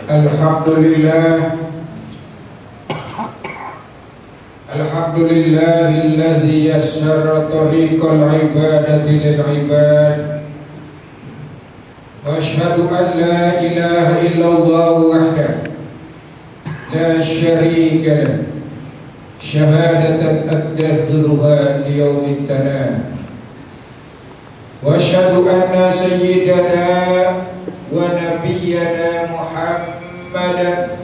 Alhamdulillahilladzi yassara tariqal ibadati lil ibad. Wa asyhadu an la ilaha illallah wahdahu la syarika lahu syahadatan tadkhuluha li yaumit tanah. Wa asyhadu anna sayyidana wa nabiyyana Muhammadan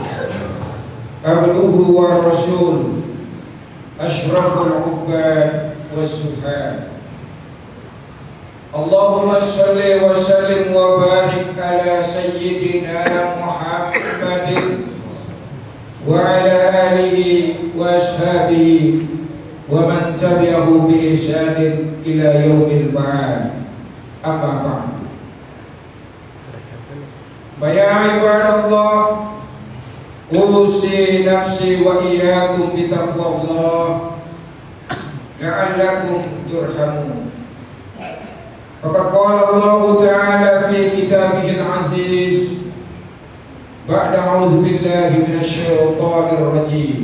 abduhu wa rasul asyraful ubad was-suhad. Allahumma shalli wa sallim wa barik ala sayyidina Muhammadin wa ala alihi wa ashabihi wa man tabi'ahu bi ihsanin ila yaumil ba'd. Amma ba'd. Ya ibadallah, usi nafsi wa iyyakum bi taqwallah la'allakum turhamun. Faqad qala Allah Ta'ala fi kitabihil aziz ba'da a'udzu billahi minasy syaithanir rajim.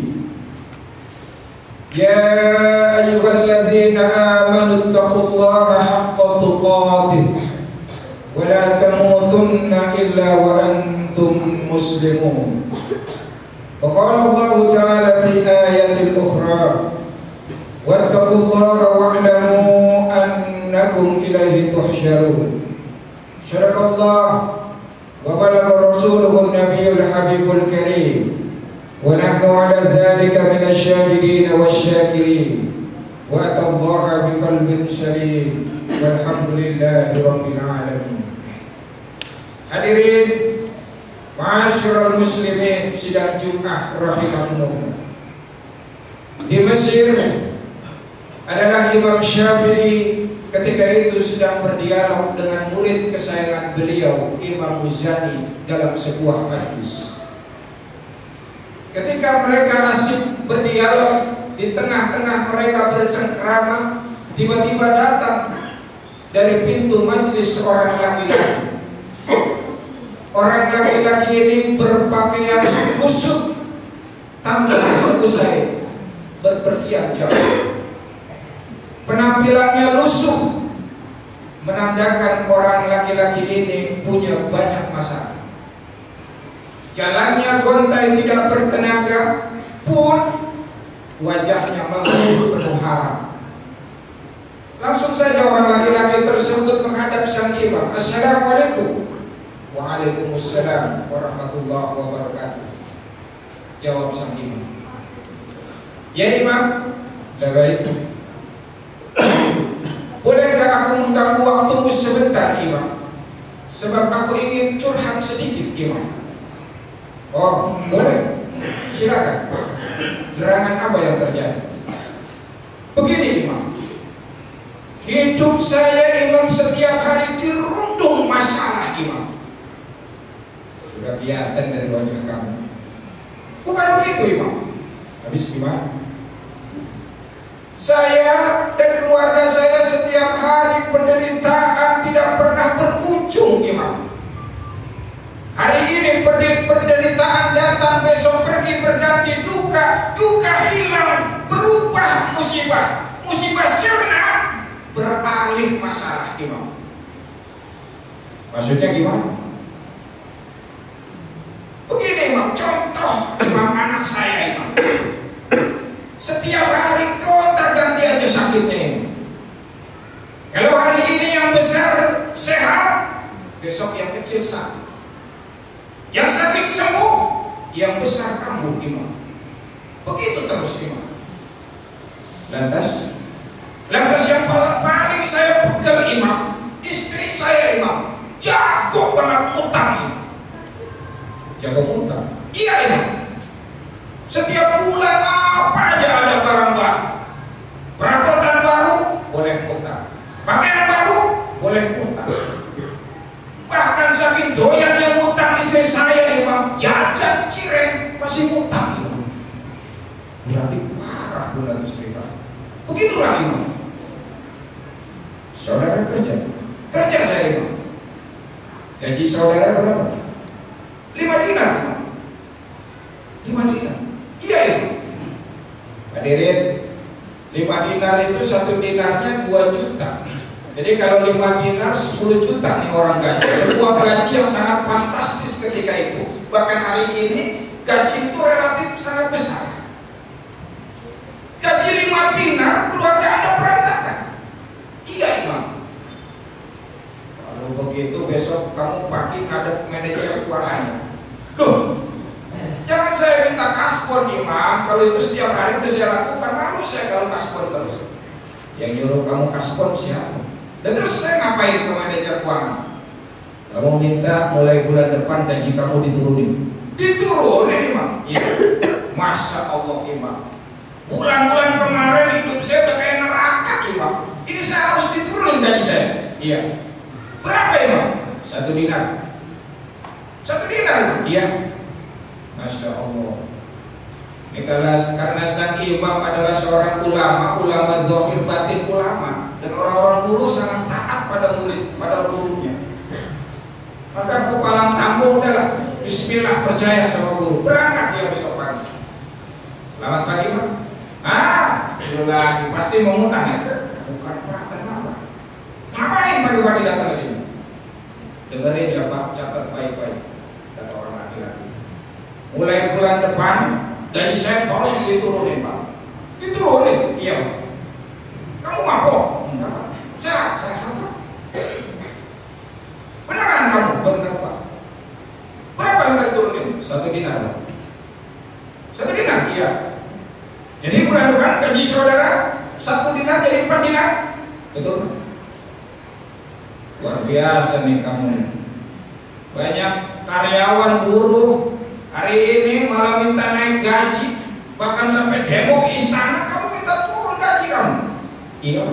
Ya ayyuhalladzina amanu taqullaha haqqa tuqatih wa la tamutunna illa wa antum muslimun. Wa qala Allah Ta'ala fi ayatil ukhra wattaqullaha wa'lamu annakum ilaihi tuhsyarun. Sadaqallah wa balagha rasuluhu an-nabiyyul habibul karim. Wa nahnu ala dzalika minasy syahidin wasyakirin. Wa atallaha biqalbin salim. Walhamdulillahi rabbil alamin. Hadirin ma'asyiral muslimin sidang Jumat rahimakumullah. Di Mesir adalah Imam Syafi'i ketika itu sedang berdialog dengan murid kesayangan beliau Imam Muzani dalam sebuah majlis. Ketika mereka asyik berdialog, di tengah-tengah mereka bercengkrama, tiba-tiba datang dari pintu majlis seorang laki-laki. Orang laki-laki ini berpakaian kusut, tambah seusai berpergian jauh. Penampilannya lusuh, menandakan orang laki-laki ini punya banyak masalah. Jalannya gontai tidak bertenaga, pun wajahnya melusuh penuh haram. Langsung saja orang laki-laki tersebut menghadap sang imam. Assalamualaikum. Waalaikumsalam warahmatullahi wabarakatuh. Jawab sang imam. Ya imam, baik. Bolehkah aku mengganggu waktumu sebentar imam? Sebab aku ingin curhat sedikit imam. Oh boleh, silakan. Gerangan apa yang terjadi? Begini imam, hidup saya imam setiap hari dirundung masalah imam. Sudah kelihatan dari wajah kamu. Bukan begitu imam. Habis gimana? Saya dan keluarga saya setiap hari penderitaan tidak pernah berujung imam. Hari ini penderitaan datang, besok pergi berganti duka, duka hilang berubah musibah, musibah sirna beralih masalah imam. Maksudnya gimana? Begini imam, contoh imam anak saya imam. Setiap hari kota ganti aja sakitnya imam. Kalau hari ini yang besar sehat, besok yang kecil sakit. Yang sakit sembuh, yang besar kambuh imam. Begitu terus imam. Lantas yang paling saya pegel imam, istri saya imam, jago banget utang imam. Jago utang? Iya imam. Setiap bulan apa aja ada barang baru. Perabotan baru boleh utang, pakaian baru boleh utang. Bahkan saking doyannya utang istri saya imam, jajan cireng masih utang imam. Berarti parah bulan istri Pak. Begitulah imam. Saudara kerja saya imam. Gaji saudara berapa? 5 dinar. 5 dinar. Iya itu. Hadirin, 5 dinar itu 1 dinarnya 2 juta. Jadi kalau 5 dinar 10 juta nih orang gaji. Sebuah gaji yang sangat fantastis ketika itu. Bahkan hari ini gaji itu relatif sangat besar. Gaji 5 dinar keluarga Anda berantakan. Iya Imam. Kalau begitu besok kamu pagi ngadep manajer keuangannya. Loh, jangan saya minta kaspon Imam. Kalau itu setiap hari udah saya lakukan, malu saya kalau kaspon terus. Yang nyuruh kamu kaspon siapa? Dan terus saya ngapain ke manajer keuangan? Kamu minta mulai bulan depan gaji kamu diturunin. Diturunin Imam? Iya. Masya Allah Imam. Bulan-bulan kemarin hidup saya udah kayak neraka Imam. Ini saya harus diturunin gaji saya. Iya. Berapa Imam? 1 dinar. 1 dinar? Iya. Masya Allah. Ini karena sang imam adalah seorang ulama zahir batin ulama, dan orang-orang dulu sangat taat pada murid, pada gurunya. Maka kepala tanggung udahlah, bismillah, percaya sama guru, berangkat dia besok pagi. Selamat pagi Pak. Itu lagi pasti mau ngutang ya? Bukan Pak, kenapa? Ngapain pagi-pagi datang ke sini? Dengerin ya Pak, catat baik-baik, kata orang laki-laki. Mulai bulan depan gaji saya tolong diturunin Pak. Diturunin? Iya Pak. Kamu mabok? Enggak Pak. Sehat Pak. Beneran kamu? Bener Pak. Berapa yang diturunin? 1 dinar Pak. 1 dinar? Iya. Jadi bulan depan gaji saudara 1 dinar jadi 4 dinar? Betul Pak. Luar biasa nih kamu nih. Banyak karyawan buruh hari ini malah minta naik gaji, bahkan sampai demo ke istana, kamu minta turun gaji kamu. Iya.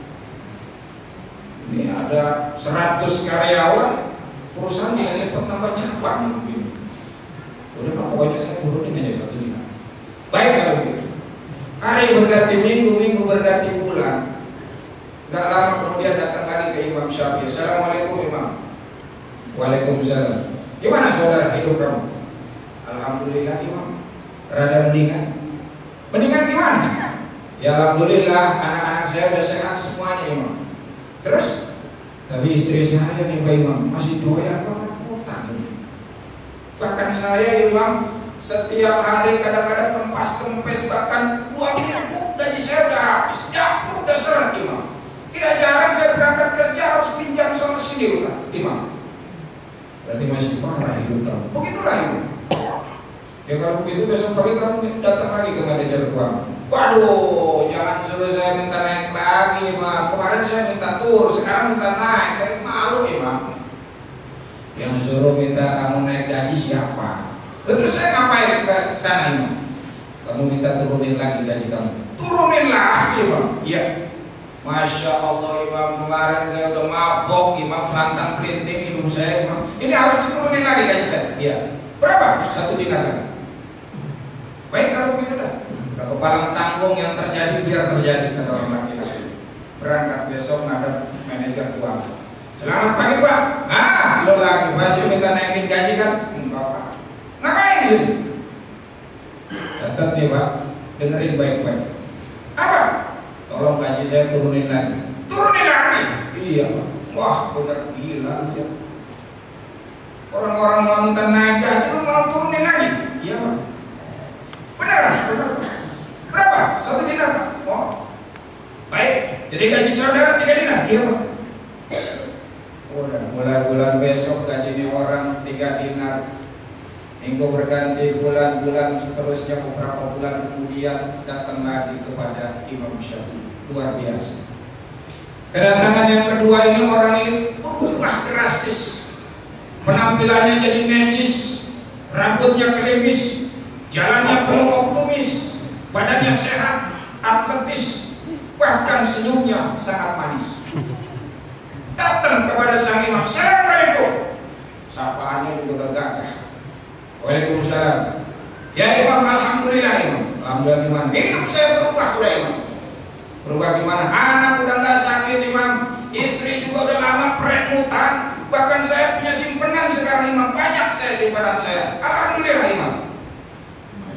Ini ada 100 karyawan, perusahaan bisa cepat nambah cabang mungkin. Udah Pak, pokoknya saya turunin aja 1 dinar. Baik kalau begitu. Hari berganti minggu, minggu berganti bulan. Gak lama kemudian datang lagi ke Imam Syafi'i. Assalamualaikum Imam. Waalaikumsalam. Gimana saudara hidup kamu? Alhamdulillah Imam, rada mendingan. Mendingan gimana? Ya Alhamdulillah, anak-anak saya udah sehat semuanya Imam. Terus, tapi istri saya nih Pak Imam masih doyan banget utang. Bahkan saya Imam setiap hari kadang-kadang kempes, bahkan 2 minggu gaji saya udah habis. Dapur udah seret Imam. Tidak jarang saya berangkat kerja harus pinjam sama sini utang Imam. Berarti masih parah hidup kamu. Begitulah Imam. Ya kalau begitu besok pagi kamu datang lagi ke manajer keuangan. Waduh, jangan suruh saya minta naik lagi Imam. Kemarin saya minta turun, sekarang minta naik. Saya malu Imam. Yang suruh minta kamu naik gaji siapa? Terus saya ngapain ke sana Imam? Kamu minta turunin lagi gaji kamu. Turunin lagi Imam. Iya. Masya Allah Imam, kemarin saya udah mabok Imam, pantang pelinting hidup saya Imam. Ini harus diturunin lagi gaji saya. Iya. Berapa? 1 dinar lagi. Baik kalau begitu dah. Kepalang tanggung yang terjadi biar terjadi, kata orang laki-laki. Berangkat besok ngadep manajer keuangan. Selamat pagi Pak. Lo lagi pasti minta naikin gaji kan? Enggak Pak. Ngapain sih? Catat nih Pak, dengerin baik-baik. Apa? Tolong gaji saya turunin lagi. Turunin lagi? Iya Pak. Wah bener gila ya. Orang-orang malah minta naik gaji, lu malah turunin lagi? Iya Pak. Beneran? Bener. Berapa? 1 dinar Pak. Oh. Baik. Jadi gaji saudara 3 dinar? Iya Pak. Udah mulai bulan besok gajinya orang 3 dinar. Minggu berganti, bulan-bulan seterusnya, beberapa bulan kemudian datang lagi kepada Imam Syafi'i. Luar biasa. Kedatangan yang kedua ini, orang ini berubah drastis. Penampilannya jadi necis, rambutnya klimis, jalannya penuh optimis, badannya sehat, atletis, bahkan senyumnya sangat manis. Datang kepada sang imam, Assalamualaikum. Sapaannya juga udah gagah. Waalaikumsalam. Ya Imam, alhamdulillah Imam. Alhamdulillah gimana? Hidup saya berubah udah Imam. Berubah gimana? Anak udah gak sakit Imam. Istri juga udah lama prek utang. Bahkan saya punya simpenan sekarang Imam. Banyak saya simpanan saya.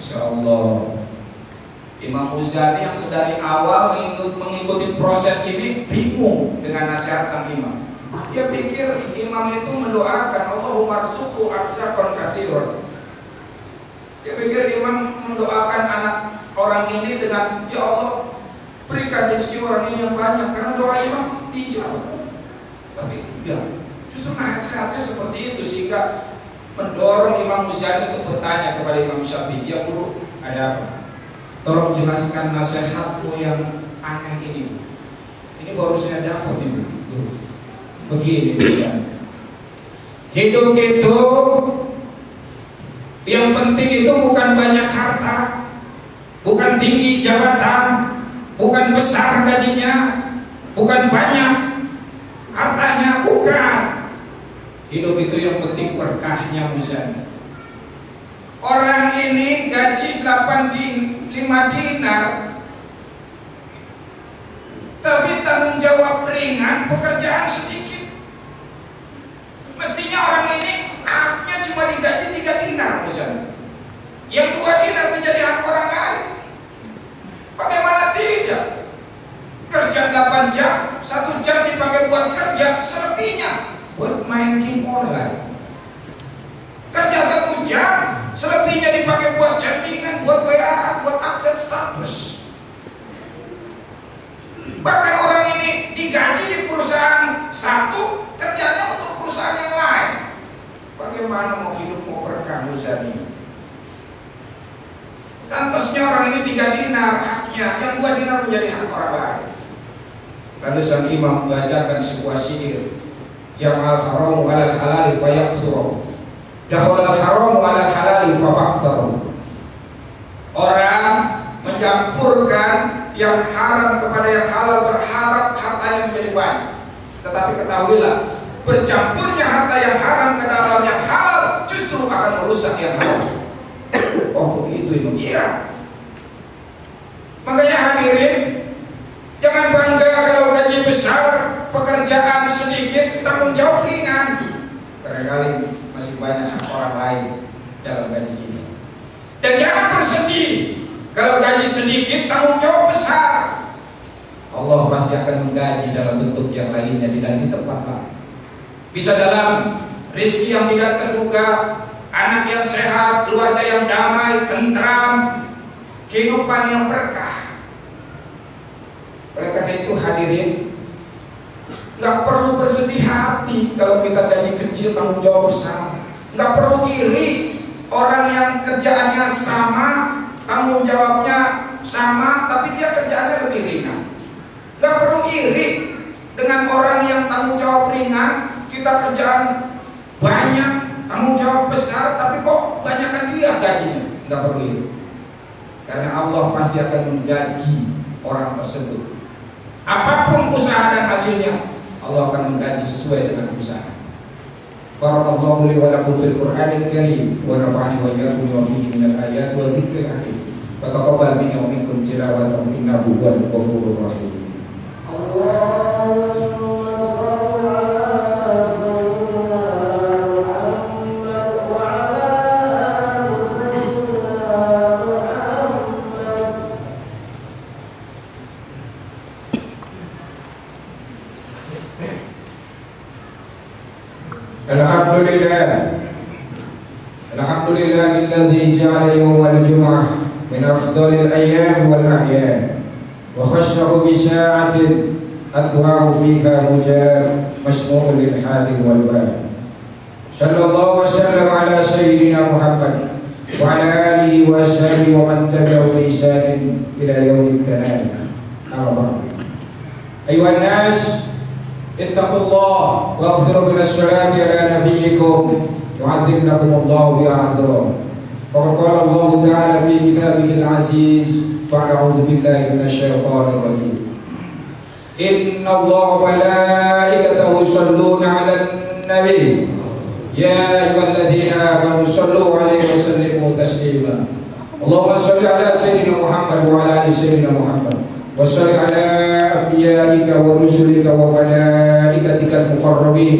Masya Allah. Imam Muzani yang sedari awal mengikuti proses ini bingung dengan nasihat sang imam. Dia pikir imam itu mendoakan Allahumma arzuqhu arsaqan katsiran. Dia pikir imam mendoakan anak orang ini dengan ya Allah berikan rezeki orang ini yang banyak karena doa imam dijawab. Tapi enggak. Justru nasihatnya seperti itu sehingga mendorong Imam Muzani untuk bertanya kepada Imam Syafi'i, ya guru, ada apa? Tolong jelaskan nasihatmu yang aneh ini. Ini baru saya dapat nih, guru. Begini misalnya. Hidup itu yang penting itu bukan banyak harta, bukan tinggi jabatan, bukan besar gajinya, bukan banyak hartanya, bukan. Hidup itu yang penting berkahnya misalnya. Orang ini gaji 5 dinar, tapi tanggung jawab ringan, pekerjaan sedikit. Mestinya orang ini haknya cuma digaji 3 dinar misalnya. Yang 2 dinar menjadi hak orang lain. Bagaimana tidak? Kerja 8 jam, 1 jam dipakai buat kerja, selebihnya buat main game online. Kerja 1 jam, selebihnya dipakai buat chattingan, buat WA, buat update status. Bahkan orang ini digaji di perusahaan satu, kerjanya untuk perusahaan yang lain. Bagaimana mau hidup, mau berkah ini? Lantasnya orang ini 3 dinar haknya, yang 2 dinar menjadi hak orang lain. Lalu sang imam membacakan sebuah syair. Jama'al haramu alal halali fayaksuru, dakhalal haramu alal halali fabaksaru. Orang mencampurkan yang haram kepada yang halal, berharap hartanya menjadi banyak. Tetapi ketahuilah, bercampurnya harta yang haram ke dalam yang halal justru akan merusak yang halal. Oh begitu itu. Iya. Makanya hadirin, jangan bangga kalau gaji besar, pekerjaan sedikit, tanggung jawab ringan. Barangkali masih banyak hak orang lain dalam gaji kita. Dan jangan bersedih kalau gaji sedikit, tanggung jawab besar. Allah pasti akan menggaji dalam bentuk yang lainnya dan di tempat lain. Bisa dalam rezeki yang tidak terduga, anak yang sehat, keluarga yang damai, tentram, kehidupan yang berkah. Oleh karena itu hadirin, nggak perlu bersedih hati kalau kita gaji kecil, tanggung jawab besar. Nggak perlu iri orang yang kerjaannya sama, tanggung jawabnya sama, tapi dia kerjaannya lebih ringan. Nggak perlu iri dengan orang yang tanggung jawab ringan, kita kerjaan banyak, tanggung jawab besar, tapi kok banyakkan dia gajinya. Nggak perlu iri, karena Allah pasti akan menggaji orang tersebut. Apapun usaha dan hasilnya, Allah akan menggaji sesuai dengan usaha. Barakallahu li wa lakum fil Qur'anil Karim wa nafa'ani wa iyyakum bima fihi minal ayati wa dzikril hakim. Wa taqabbal minni wa minkum tilawatahu innahu huwal ghafurur rahim. Allahumma shalli ala sayyidina Muhammad wa ala ali sayyidina Muhammad. Alhamdulillahilladzi ja'ala yawmal jumu'ah min afdalil ayyam wal a'yan wa khassahu bi sa'atin adwa'u fiha mujab masmu'un lil hadin wal bab. Sallallahu wa sallam ala sayyidina Muhammad wa ala alihi wa ashabihi wa man tabi'ahu bi ihsanin ila yaumil qiyamah. Amma ba'd. Ayuhan nas, ittaqullah wa akthiru minas salati ala nabiyyikum yu'adzibnakum Allah bi'adzra. Faqad qala Allah ta'ala fi kitabihil aziz wa a'udzu billahi minasyaitonir rajim. Inna Allah wa malaikatahu yusholluna 'alan nabi ya ayyuhalladzina amanu shallu 'alaihi wa sallimu taslima. Allahumma shalli 'ala sayyidina Muhammad wa 'ala ali sayyidina Muhammad wa shalli 'ala anbiya'ika wa rusulika wa malaikatikal muqarrabin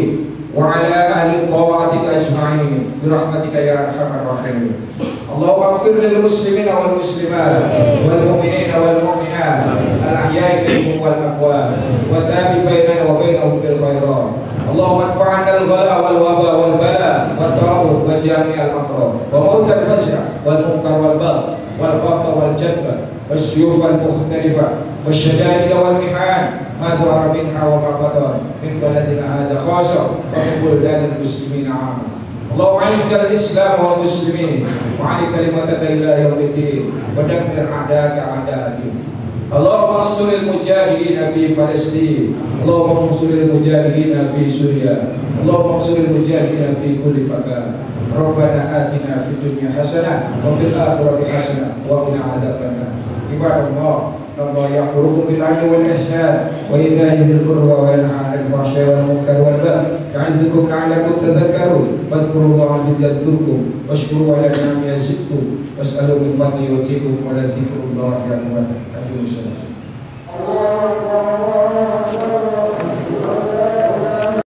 وعلى أهل طاعتك أجمعين برحمتك يا أرحم الراحمين. اللهم اغفر للمسلمين والمسلمات والمؤمنين والمؤمنات الأحياء منهم والأموات وتاب بيننا وبينهم بالخيرات. اللهم ادفع عنا الغلاء والوباء والبلاء والطاعون وجميع الأمراض وموت الفزع والمنكر والبغي والقهر والجدب والسيوف المختلفة والشدائد والمحان ما ظهر منها وما بطن من بلدنا هذا خاصة ومن بلدان المسلمين عامة. اللهم اعز الإسلام والمسلمين وعلي كلمتك إلى يوم الدين ودمر أعداءك أعداء الدين. اللهم انصر المجاهدين في فلسطين، اللهم انصر المجاهدين في سوريا، اللهم انصر المجاهدين في كل مكان. ربنا آتنا في الدنيا حسنة وفي الآخرة حسنة وقنا عذاب النار. عباد الله، الله يأمركم بالعدل والإحسان وإيتاء ذي القربى وينهى عن الفحشاء والمنكر والبغي يعظكم لعلكم تذكرون. فاذكروا الله يذكركم واشكروا على نعمه يزدكم واسألوا من فضله يؤتكم ولذكر الله أكبر.